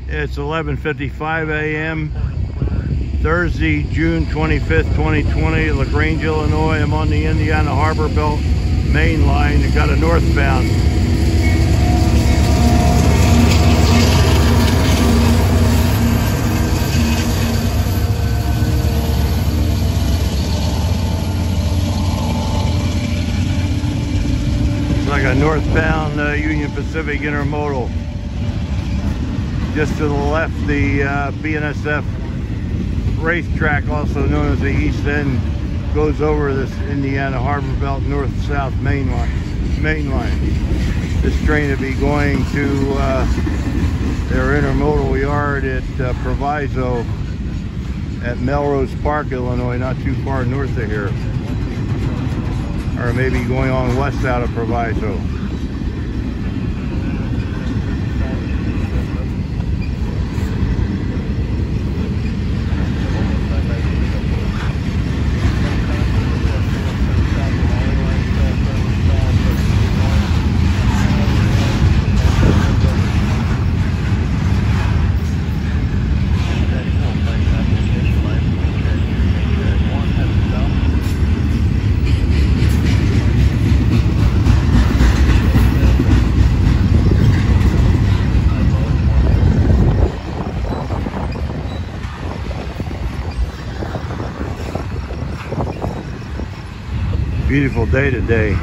It's 11:55 a.m. Thursday, June 25th, 2020, LaGrange, Illinois. I'm on the Indiana Harbor Belt main line. It got a northbound. It's like a northbound Union Pacific intermodal. Just to the left, the BNSF racetrack, also known as the East End, goes over this Indiana Harbor Belt north-south main line. This train will be going to their intermodal yard at Proviso at Melrose Park, Illinois, not too far north of here, or maybe going on west out of Proviso. Beautiful day today.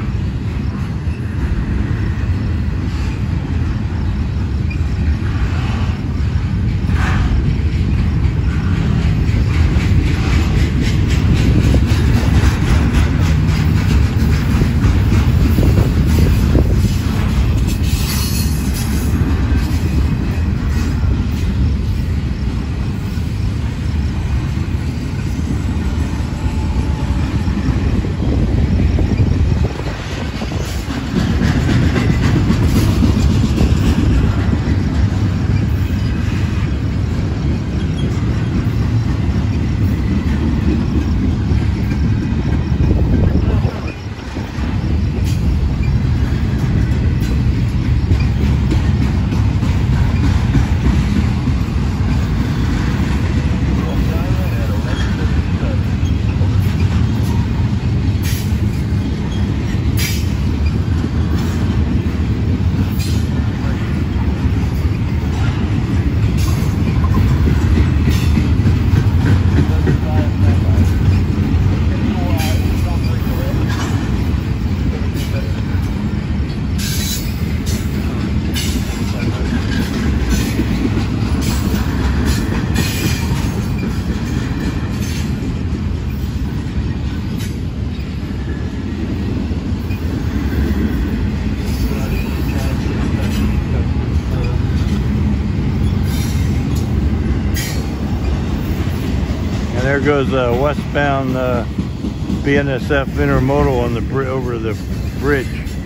There goes westbound BNSF intermodal on the over the bridge.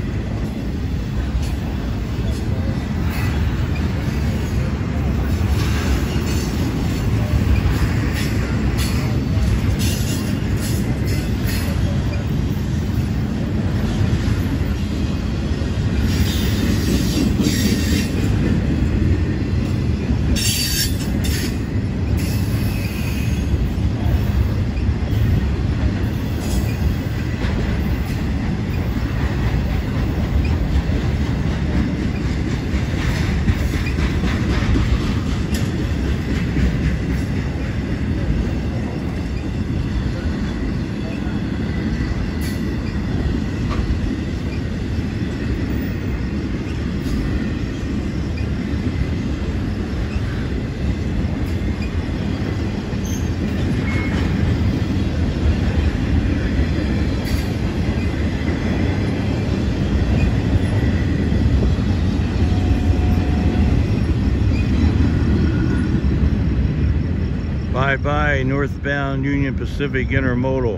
Bye-bye, Northbound Union Pacific intermodal.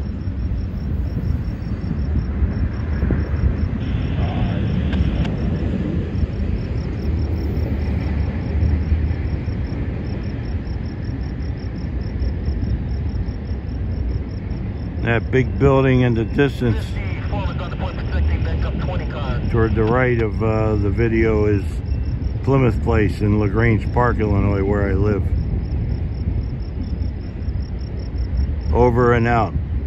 That big building in the distance toward the right of the video is Plymouth place in LaGrange Park, Illinois, where I live. Over and out.